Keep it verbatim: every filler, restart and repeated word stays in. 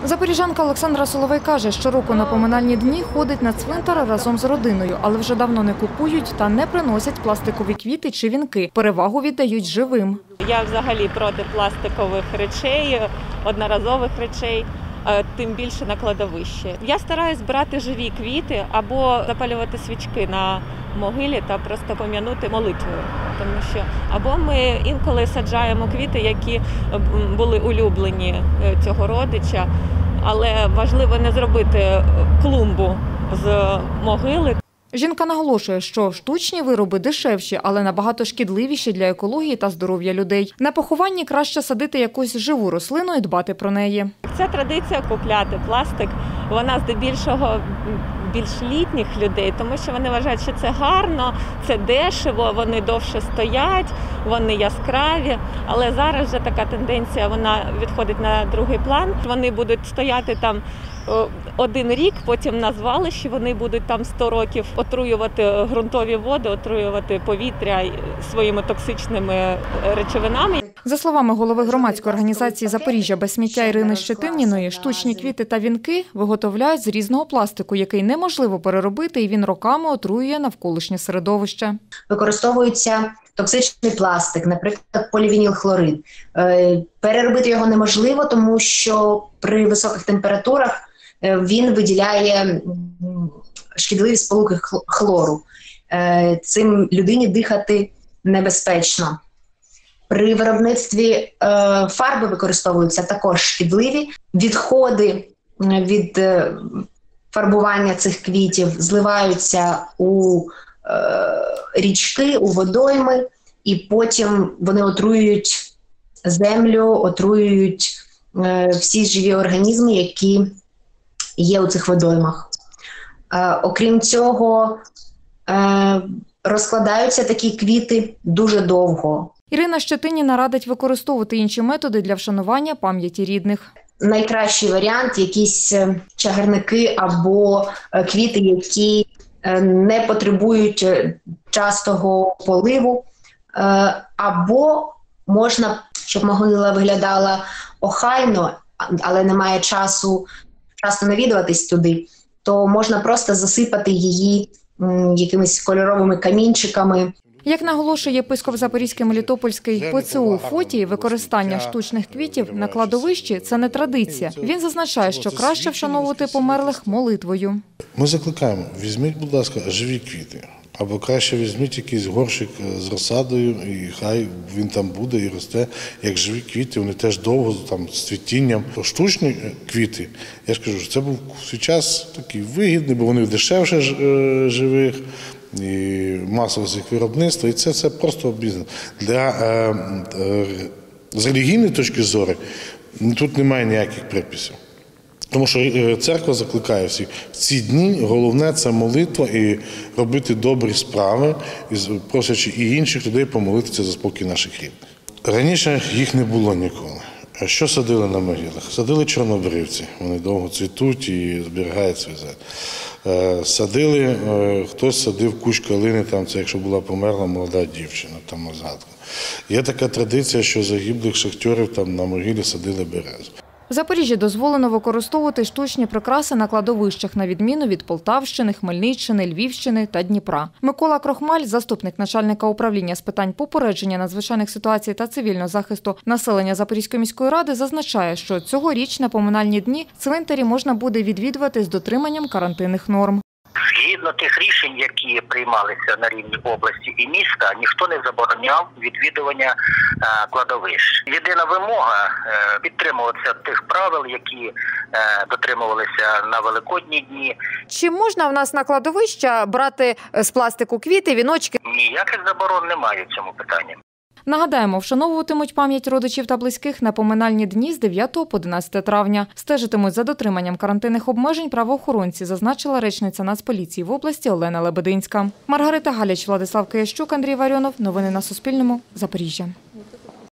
Запоріжанка Олександра Соловей каже, щороку на поминальні дні ходить на цвинтар разом з родиною, але вже давно не купують та не приносять пластикові квіти чи вінки. Перевагу віддають живим. Я взагалі проти пластикових речей, одноразових речей, тим більше на кладовище. Я стараюсь брати живі квіти або запалювати свічки на могилі та просто пом'янути молитвою. Тому що або ми інколи саджаємо квіти, які були улюблені цього родича, але важливо не зробити клумбу з могили. Жінка наголошує, що штучні вироби дешевші, але набагато шкідливіші для екології та здоров'я людей. На похованні краще садити якусь живу рослину і дбати про неї. Ця традиція купляти пластик, вона здебільшого більш літніх людей, тому що вони вважають, що це гарно, це дешево, вони довше стоять, вони яскраві. Але зараз вже така тенденція, вона відходить на другий план. Вони будуть стояти там один рік, потім на звалищі вони будуть там сто років отруювати ґрунтові води, отруювати повітря своїми токсичними речовинами. За словами голови громадської організації «Запоріжжя без сміття» Ірини Щетиніної, штучні квіти та вінки виготовляють з різного пластику, який неможливо переробити, і він роками отруює навколишнє середовище. Використовується токсичний пластик, наприклад, полівінілхлорид. Переробити його неможливо, тому що при високих температурах він виділяє шкідливі сполуки хлору. Цим людині дихати небезпечно. При виробництві е, фарби використовуються також шкідливі. Відходи від е, фарбування цих квітів зливаються у е, річки, у водойми, і потім вони отруюють землю, отруюють е, всі живі організми, які є у цих водоймах. Е, окрім цього, е, розкладаються такі квіти дуже довго. Ірина Щетиніна радить використовувати інші методи для вшанування пам'яті рідних. Найкращий варіант – якісь чагарники або квіти, які не потребують частого поливу. Або можна, щоб могила виглядала охайно, але немає часу часто навідуватись туди, то можна просто засипати її якимись кольоровими камінчиками. Як наголошує єпископ Запорізький Мелітопольський ПЦУ Фотій, використання штучних квітів на кладовищі – це не традиція. Він зазначає, що краще вшановувати померлих молитвою. Ми закликаємо, візьміть, будь ласка, живі квіти. Або краще візьміть якийсь горщик з розсадою, і хай він там буде і росте, як живі квіти, вони теж довго, там, з цвітінням. Штучні квіти, я ж кажу, що це був в свій час такий вигідний, бо вони дешевше живих, і масове їх виробництво, і це все просто бізнес. Для, е, е, з релігійної точки зору тут немає ніяких приписів. Тому що церква закликає всіх, в ці дні головне – це молитва і робити добрі справи, просячи і інших людей помолитися за спокій наших рідних. Раніше їх не було ніколи. А що садили на могилах? Садили чорнобривці, вони довго цвітуть і зберігають свій зад. Садили, хтось садив кущ калини, там, це якщо була померла молода дівчина, там на згадку. Є така традиція, що загиблих шахтарів там на могилі садили березу. В Запоріжжі дозволено використовувати штучні прикраси на кладовищах, на відміну від Полтавщини, Хмельниччини, Львівщини та Дніпра. Микола Крохмаль, заступник начальника управління з питань попередження надзвичайних ситуацій та цивільного захисту населення Запорізької міської ради, зазначає, що цьогоріч на поминальні дні цвинтарі можна буде відвідувати з дотриманням карантинних норм. Згідно тих рішень, які приймалися на рівні області і міста, ніхто не забороняв відвідування е, кладовищ. Єдина вимога е, підтримуватися тих правил, які е, дотримувалися на Великодні дні. Чи можна в нас на кладовища брати з пластику квіти, віночки? Ніяких заборон немає в цьому питанні. Нагадаємо, вшановуватимуть пам'ять родичів та близьких на поминальні дні з дев'ятого по одинадцяте травня. Стежитимуть за дотриманням карантинних обмежень правоохоронці, зазначила речниця Нацполіції в області Олена Лебединська. Маргарита Галіч, Владислав Киящук, Андрій Варіонов. Новини на Суспільному. Запоріжжя.